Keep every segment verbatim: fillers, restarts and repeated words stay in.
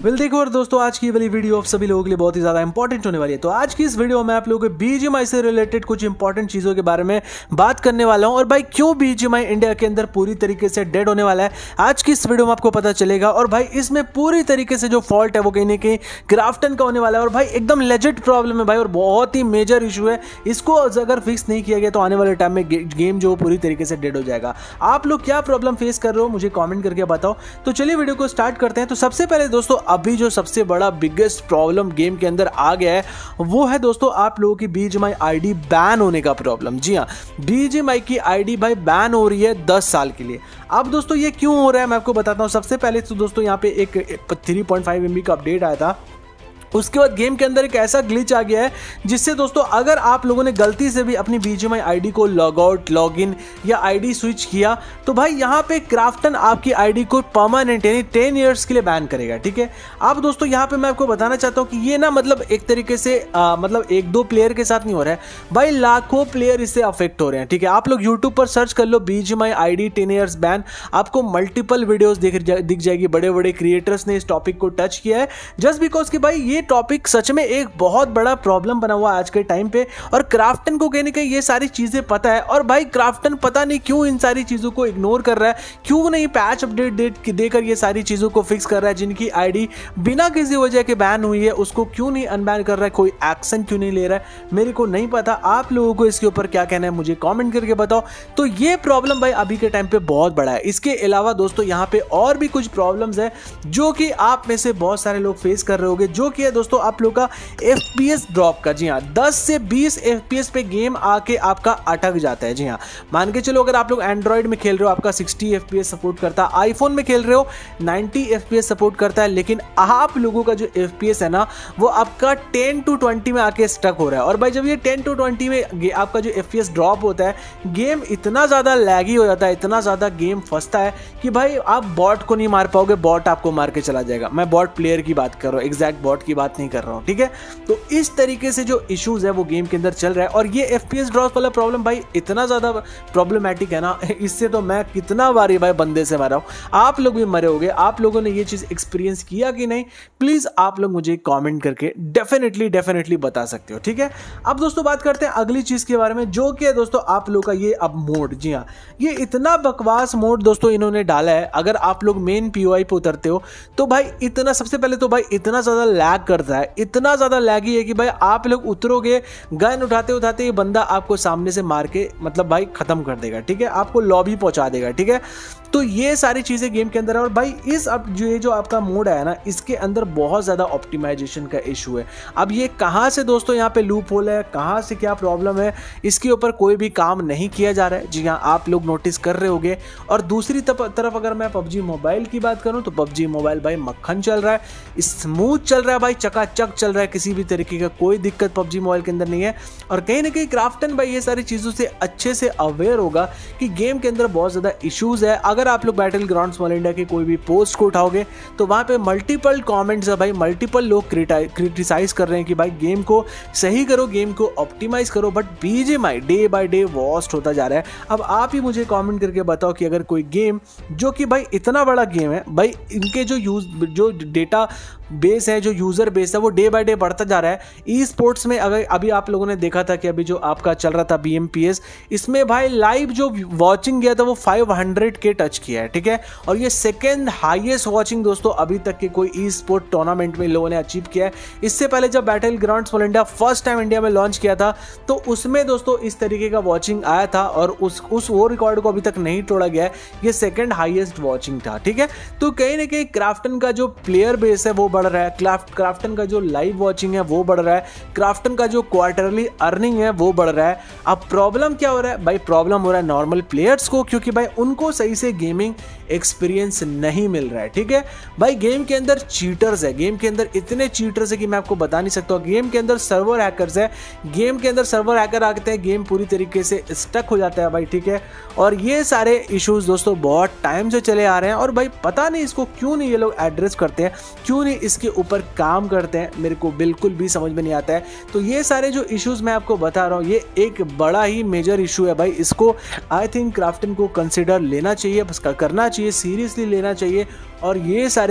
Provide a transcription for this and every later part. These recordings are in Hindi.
वेल देखो और दोस्तों, आज की वाली वीडियो आप सभी लोगों के लिए बहुत ही ज़्यादा इंपॉर्टेंट होने वाली है। तो आज की इस वीडियो में आप लोगों को बीजीएमआई से रिलेटेड कुछ इंपॉर्टेंट चीज़ों के बारे में बात करने वाला हूं, और भाई क्यों बीजीएमआई इंडिया के अंदर पूरी तरीके से डेड होने वाला है आज की इस वीडियो में आपको पता चलेगा। और भाई इसमें पूरी तरीके से जो फॉल्ट है वो कहीं ना कहीं क्राफ्टन का होने वाला है, और भाई एकदम लेजिट प्रॉब्लम है भाई, और बहुत ही मेजर इशू है। इसको अगर फिक्स नहीं किया गया तो आने वाले टाइम में गेम जो पूरी तरीके से डेड हो जाएगा। आप लोग क्या प्रॉब्लम फेस कर रहे हो मुझे कॉमेंट करके बताओ। तो चलिए वीडियो को स्टार्ट करते हैं। तो सबसे पहले दोस्तों, अभी जो सबसे बड़ा बिगेस्ट प्रॉब्लम गेम के अंदर आ गया है वो है दोस्तों आप लोगों की बीजीएमआई आईडी बैन होने का प्रॉब्लम। जी हां, बीजीएमआई की आईडी भाई बैन हो रही है दस साल के लिए। अब दोस्तों ये क्यों हो रहा है मैं आपको बताता हूं। सबसे पहले तो दोस्तों यहाँ पे एक three point five M B का अपडेट आया था। उसके बाद गेम के अंदर एक ऐसा ग्लिच आ गया है जिससे दोस्तों अगर आप लोगों ने गलती से भी अपनी बीजीएमआई आईडी को लॉग आउट, लॉग इन या आईडी स्विच किया तो भाई यहाँ पे क्राफ्टन आपकी आईडी को परमानेंट यानी टेन इयर्स के लिए बैन करेगा। ठीक है, अब दोस्तों यहाँ पे मैं आपको बताना चाहता हूँ कि ये ना मतलब एक तरीके से आ, मतलब एक दो प्लेयर के साथ नहीं हो रहा है भाई, लाखों प्लेयर इससे अफेक्ट हो रहे हैं। ठीक है, आप लोग यूट्यूब पर सर्च कर लो BGMI ID ten years ban, आपको मल्टीपल वीडियोस दिख दिख जाएगी। बड़े बड़े क्रिएटर्स ने इस टॉपिक को टच किया है जस्ट बिकॉज कि भाई ये टॉपिक सच में एक बहुत बड़ा प्रॉब्लम बना हुआ है आज के टाइम पे, और क्राफ्टन को कहीं ना कहीं ये सारी चीजें पता है। और भाई क्राफ्टन पता नहीं क्यों इन सारी चीजों को इग्नोर कर रहा है, क्यों नहीं पैच अपडेट डेट देकर ये सारी चीजों को फिक्स कर रहा है। जिनकी आईडी बिना किसी वजह के बैन हुई है उसको क्यों नहीं अनबैन कर रहा है, कोई एक्शन क्यों नहीं ले रहा है, मेरे को नहीं पता। आप लोगों को इसके ऊपर क्या कहना है मुझे कॉमेंट करके बताओ। तो ये प्रॉब्लम भाई अभी के टाइम पे बहुत बड़ा है। इसके अलावा दोस्तों यहाँ पे और भी कुछ प्रॉब्लम्स है जो कि आप में से बहुत सारे लोग फेस कर रहे होंगे, जो कि है दोस्तों आप लोग का एफपीएस ड्रॉप का। जी हां, दस से बीस एफपीएस पे गेम आके आपका अटक जाता है। जी हां, मान के चलो अगर आप लोग एंड्रॉइड में खेल रहे हो आपका सिक्सटी एफपीएस सपोर्ट करता है, आईफोन में खेल रहे हो नाइंटी एफपीएस सपोर्ट करता है, लेकिन आप लोगों का जो एफपीएस है ना वो आपका टेन टू ट्वेंटी में आके स्टक हो रहा है। और भाई जब ये टेन टू ट्वेंटी में आपका जो एफपीएस ड्रॉप होता है, गेम इतना ज्यादा लैगी हो जाता है, इतना ज्यादा गेम फंसता है कि भाई आप बॉट को नहीं मार पाओगे, बॉट आपको मार के चला जाएगा। मैं बॉट प्लेयर की बात कर रहा हूँ, एग्जैक्ट बॉट की बात नहीं कर रहा हूँ। ठीक है, तो इस तरीके से जो इश्यूज है वो गेम के अंदर चल रहा है। और ये एफपीएस ड्रॉप वाला प्रॉब्लम भाई इतना ज्यादा प्रॉब्लमैटिक है ना, इससे तो मैं कितना बारी भाई बंदे से मरा हूं, आप लोग भी मरे होंगे। आप लोगों ने ये चीज एक्सपीरियंस किया कि नहीं, प्लीज आप लोग मुझे कमेंट करके डेफिनेटली डेफिनेटली बता सकते हो। ठीक है, अब दोस्तों बात करते हैं अगली चीज के बारे में, जो कि है दोस्तों आप लोग का ये अब मोड। जी हाँ, ये इतना बकवास मोड दोस्तों इन्होंने डाला है। अगर आप लोग मेन पीओआई पे उतरते हो तो भाई इतना, सबसे पहले तो भाई इतना ज्यादा लैग करता है, इतना ज्यादा लैगी है कि भाई आप लोग उतरोगे, गन उठाते उठाते ये बंदा आपको सामने से मार के मतलब भाई खत्म कर देगा। ठीक है, आपको लॉबी पहुंचा देगा। ठीक है, तो ये सारी चीजें गेम के अंदर है। और भाई इस अब जो ये जो आपका मोड है ना, इसके अंदर बहुत ज्यादा ऑप्टिमाइजेशन का इशू है। अब ये कहां से दोस्तों यहाँ पे लूप होल है, कहां से क्या प्रॉब्लम है, इसके ऊपर कोई भी काम नहीं किया जा रहा है। जी हाँ, आप लोग नोटिस कर रहे होंगे। और दूसरी तरफ अगर मैं पबजी मोबाइल की बात करूं तो पबजी मोबाइल भाई मक्खन चल रहा है, स्मूथ चल रहा है भाई, चकाचक चल रहा है, किसी भी तरीके का कोई दिक्कत पबजी मोबाइल के अंदर नहीं है। और कहीं ना कहीं क्राफ्टन भाई ये सारी चीजों से अच्छे से अवेयर होगा कि गेम के अंदर बहुत ज्यादा इश्यूज है। अगर आप लोग बैटल ग्राउंड स्मॉल इंडिया के कोई भी पोस्ट को उठाओगे तो वहां पे मल्टीपल कमेंट्स है भाई, मल्टीपल लोग क्रिटिसाइज कर रहे हैं कि भाई गेम को सही करो, गेम को ऑप्टिमाइज करो। But BGMI day by day worst होता जा रहा है। अब आप ही मुझे कमेंट करके बताओ कि अगर कोई गेम जो कि भाई इतना बड़ा गेम है, भाई इनके जो यूज जो डेटा बेस है, जो यूजर बेस है वो डे बाय डे बढ़ता जा रहा है। ई स्पोर्ट्स में अगर अभी आप लोगों ने देखा था कि अभी जो आपका चल रहा था बीएमपीएस, इसमें भाई लाइव जो वॉचिंग गया था वो फाइव हंड्रेड के टच किया है। ठीक है, और ये सेकेंड हाईएस्ट वॉचिंग दोस्तों अभी तक के कोई ई स्पोर्ट टूर्नामेंट में लोगों ने अचीव किया है। इससे पहले जब battle ground small India first time India में लॉन्च किया था तो उसमें दोस्तों इस तरीके का वॉचिंग आया था, और उस उस वो रिकॉर्ड को अभी तक नहीं तोड़ा गया है। ये सेकेंड हाईएस्ट वॉचिंग था। ठीक है, तो कहीं ना कहीं क्राफ्टन का जो प्लेयर बेस है वो बढ़ रहा है, क्राफ्ट क्राफ्टन का जो लाइव वॉचिंग है वो बढ़ रहा है, क्राफ्टन का जो क्वार्टरली अर्निंग है वो बढ़ रहा है। अब प्रॉब्लम क्या हो रहा है भाई, प्रॉब्लम हो रहा है नॉर्मल प्लेयर्स को, क्योंकि भाई उनको सही से गेमिंग एक्सपीरियंस नहीं मिल रहा है। ठीक है भाई, गेम के अंदर चीटर्स है, गेम के अंदर इतने चीटर्स है कि मैं आपको बता नहीं सकता। गेम के अंदर सर्वर हैकर्स है, गेम के अंदर सर्वर हैकर आते हैं, गेम पूरी तरीके से स्टक हो जाता है भाई। ठीक है, और ये सारे इश्यूज दोस्तों बहुत टाइम से चले आ रहे हैं, और भाई पता नहीं इसको क्यों नहीं ये लोग एड्रेस करते हैं, क्यों नहीं इसके ऊपर काम करते हैं, मेरे को बिल्कुल भी समझ में नहीं आता है। तो ये सारे जो इश्यूज मैं आपको बता रहा हूँ ये एक बड़ा ही मेजर इशू है भाई। इसको आई थिंक क्राफ्टन को कंसिडर लेना चाहिए, बस करना चाहिए, सीरियसली लेना चाहिए। और ये सारे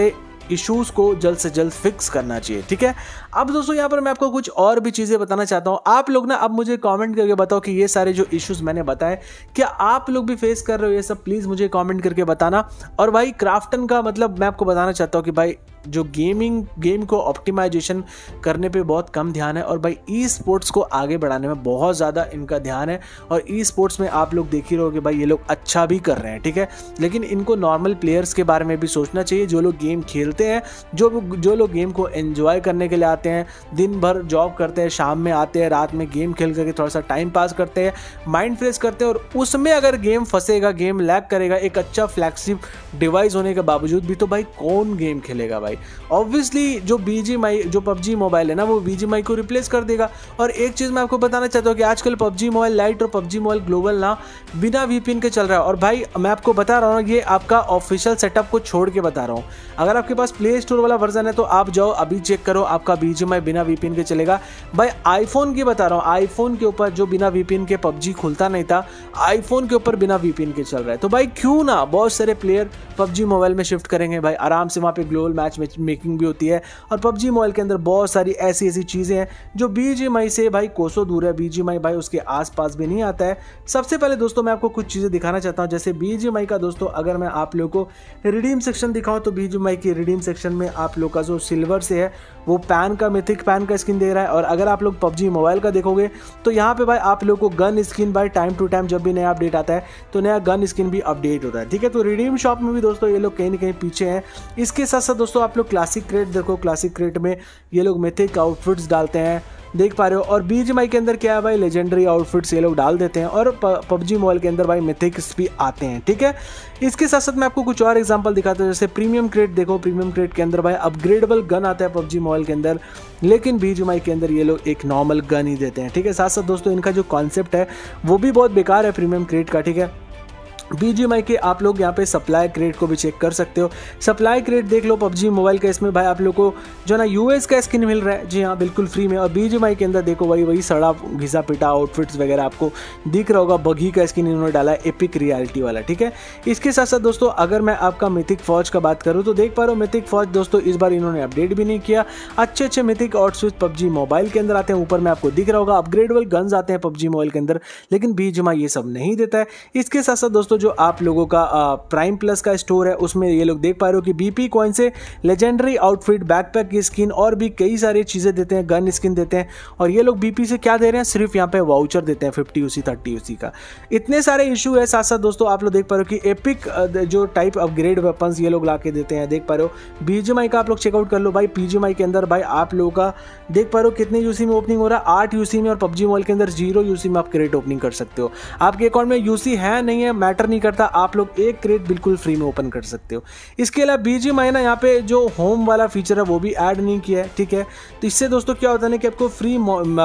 इश्यूज को जल्द से जल्द फिक्स करना चाहिए, ठीक है। अब दोस्तों यहाँ पर मैं आपको कुछ और भी चीज़ें बताना चाहता हूँ। आप लोग ना अब मुझे कमेंट करके बताओ कि ये सारे जो इश्यूज मैंने बताए क्या आप लोग भी फेस कर रहे हो ये सब, प्लीज़ मुझे कमेंट करके बताना। और भाई क्राफ्टन का मतलब मैं आपको बताना चाहता हूँ कि भाई जो गेमिंग गेम को ऑप्टिमाइजेशन करने पे बहुत कम ध्यान है और भाई ई स्पोर्ट्स को आगे बढ़ाने में बहुत ज़्यादा इनका ध्यान है। और ई स्पोर्ट्स में आप लोग देख ही रहोगे भाई ये लोग अच्छा भी कर रहे हैं, ठीक है। लेकिन इनको नॉर्मल प्लेयर्स के बारे में भी सोचना चाहिए, जो लोग गेम खेलते हैं, जो जो लोग गेम को एंजॉय करने के लिए आते हैं, दिन भर जॉब करते हैं, शाम में आते हैं, रात में गेम खेल करके थोड़ा सा टाइम पास करते हैं, माइंड फ्रेश करते हैं। और उसमें अगर गेम फंसेगा, गेम लैग करेगा, एक अच्छा फ्लैगशिप डिवाइस होने के बावजूद भी, तो भाई कौन गेम खेलेगा भाई। ऑब्वियसली जो बीजीएमआई जो पबजी मोबाइल है ना वो बीजीएमआई को रिप्लेस कर देगा। और एक चीज़ मैं आपको बताना चाहता हूँ कि आजकल पबजी मोबाइल लाइट और पबजी मोबाइल ग्लोबल ना बिना वीपीएन के चल रहा है। और भाई मैं आपको बता रहा हूँ ये आपका ऑफिशियल सेटअप को छोड़ के बता रहा हूँ। अगर आपके पास प्ले स्टोर वाला वर्जन है तो आप जाओ अभी चेक करो, आपका बीजीएमआई बिना वीपीएन के चलेगा। भाई आईफोन की बता रहा हूँ, आईफोन के ऊपर जो बिना वीपीएन के पबजी खुलता नहीं था, आईफोन के ऊपर बिना वीपीएन के चल रहा है। तो भाई क्यों ना बहुत सारे प्लेयर पबजी मोबाइल में शिफ्ट करेंगे भाई, आराम से वहाँ पे ग्लोबल मैच मेकिंग भी होती है। और पबजी मोबाइल के अंदर बहुत सारी ऐसी ऐसी चीज़ें हैं जो बीजीएमआई से भाई कोसों दूर है, बीजीएमआई भाई उसके आसपास भी नहीं आता है। सबसे पहले दोस्तों मैं आपको कुछ चीज़ें दिखाना चाहता हूँ, जैसे बीजीएमआई का दोस्तों अगर मैं आप लोगों को रिडीम सेक्शन दिखाऊँ तो बीजीएमआई की रिडीम सेक्शन में आप लोग का जो सिल्वर से है वो पैन का मिथिक पैन का स्किन दे रहा है। और अगर आप लोग पबजी मोबाइल का देखोगे तो यहाँ पे भाई आप लोग को गन स्किन भाई टाइम टू टाइम जब भी नया अपडेट आता है तो नया गन स्किन भी अपडेट होता है, ठीक है। तो रिडीम शॉप में भी दोस्तों ये लोग कहीं ना कहीं पीछे हैं। इसके साथ साथ दोस्तों आप लोग क्लासिक क्रेट देखो, क्लासिक क्रेट में ये लोग मिथिक आउटफिट्स डालते हैं, देख पा रहे हो। और बीजीएमआई के अंदर क्या है भाई, लेजेंडरी आउटफिट्स ये लोग डाल देते हैं। और पबजी मोबाइल के अंदर भाई मिथिक्स भी आते हैं, ठीक है। इसके साथ साथ मैं आपको कुछ और एग्जांपल दिखाता हूँ, जैसे प्रीमियम क्रेट देखो, प्रीमियम क्रेट के अंदर भाई अपग्रेडेबल गन आता है पबजी मोबाइल के अंदर, लेकिन बीजीएमआई के अंदर ये लोग एक नॉर्मल गन ही देते हैं, ठीक है। साथ साथ दोस्तों इनका जो कॉन्सेप्ट है वो भी बहुत बेकार है प्रीमियम क्रेट का, ठीक है। बीजीएमआई के आप लोग यहाँ पे सप्लाई क्रेट को भी चेक कर सकते हो। सप्लाई क्रेट देख लो पबजी मोबाइल का, इसमें भाई आप लोग को जो ना यूएस का स्किन मिल रहा है, जी हाँ बिल्कुल फ्री में। और बीजीएमआई के अंदर देखो वही वही सड़ा घिसा पिटा आउटफिट्स वगैरह आपको दिख रहा होगा, बगी का स्किन इन्होंने डाला है, एपिक रियलिटी वाला, ठीक है। इसके साथ साथ दोस्तों अगर मैं आपका मिथिक फौज का बात करूँ तो देख पा रहे हो मिथिक फौज दोस्तों इस बार इन्होंने अपडेट भी नहीं किया। अच्छे अच्छे मिथिक आउटफिट्स पबजी मोबाइल के अंदर आते हैं, ऊपर में आपको दिख रहा होगा अपग्रेडेबल गन्स आते हैं पबजी मोबाइल के अंदर, लेकिन बीजीएमआई ये सब नहीं देता है। इसके साथ साथ दोस्तों जो आप लोगों का प्राइम प्लस का स्टोर है उसमें ये लोग देख पा रहे हो कि बीपी कॉइन से लेजेंडरी आउटफिट, बैकपैक की स्किन और भी कई सारी चीजें देते हैं, गन स्किन देते हैं। और ये लोग बीपी से क्या दे रहे हैं, सिर्फ यहाँ पे वाउचर देते हैं फिफ्टी यूसी थर्टी यूसी का। इतने सारे इशू है। साथ साथ दोस्तों आप लोग देख पा रहे हो कि एपिक जो टाइप अपग्रेड वेपन्स ये लोग ला के देते हैं, देख पा रहे हो। बीजीएमआई का आप लोग चेकआउट कर लो भाई, बीजीएमआई के अंदर भाई आप लोगों का देख पा रहे हो कितने यूसी में ओपनिंग हो रहा है, आठ यूसी में। और पबजी मोबाइल के अंदर जीरो यूसी में आप क्रेट ओपनिंग कर सकते हो। आपके अकाउंट में यूसी है नहीं है मैटर नहीं करता, आप लोग एक क्रेट बिल्कुल फ्री में ओपन कर सकते हो। इसके अलावा बीजीएमआई ना यहाँ पे जो होम वाला फीचर है वो भी ऐड नहीं किया है, ठीक है। तो इससे दोस्तों क्या होता है ना कि आपको फ्री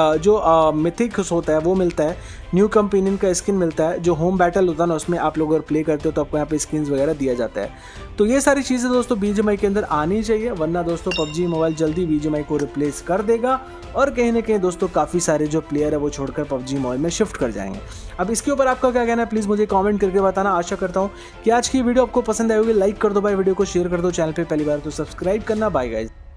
जो मिथिक्स होता है वो मिलता है, न्यू कंपेनियन का स्किन मिलता है, जो होम बैटल होता है ना उसमें आप लोग अगर प्ले करते हो तो आपको यहाँ पे स्किन्स वगैरह दिया जाता है। तो ये सारी चीज़ें दोस्तों बीजीएमआई के अंदर आनी चाहिए, वरना दोस्तों पबजी मोबाइल जल्दी बीजीएमआई को रिप्लेस कर देगा। और कहीं ना कहीं दोस्तों काफ़ी सारे जो प्लेयर है वो छोड़कर पबजी मोबाइल में शिफ्ट कर जाएंगे। अब इसके ऊपर आपका क्या कहना है प्लीज़ मुझे कमेंट करके बताना। आशा करता हूँ कि आज की वीडियो आपको पसंद आई होगी। लाइक कर दो भाई वीडियो को, शेयर कर दो, चैनल पे पहली बार तो सब्सक्राइब करना। Bye guys.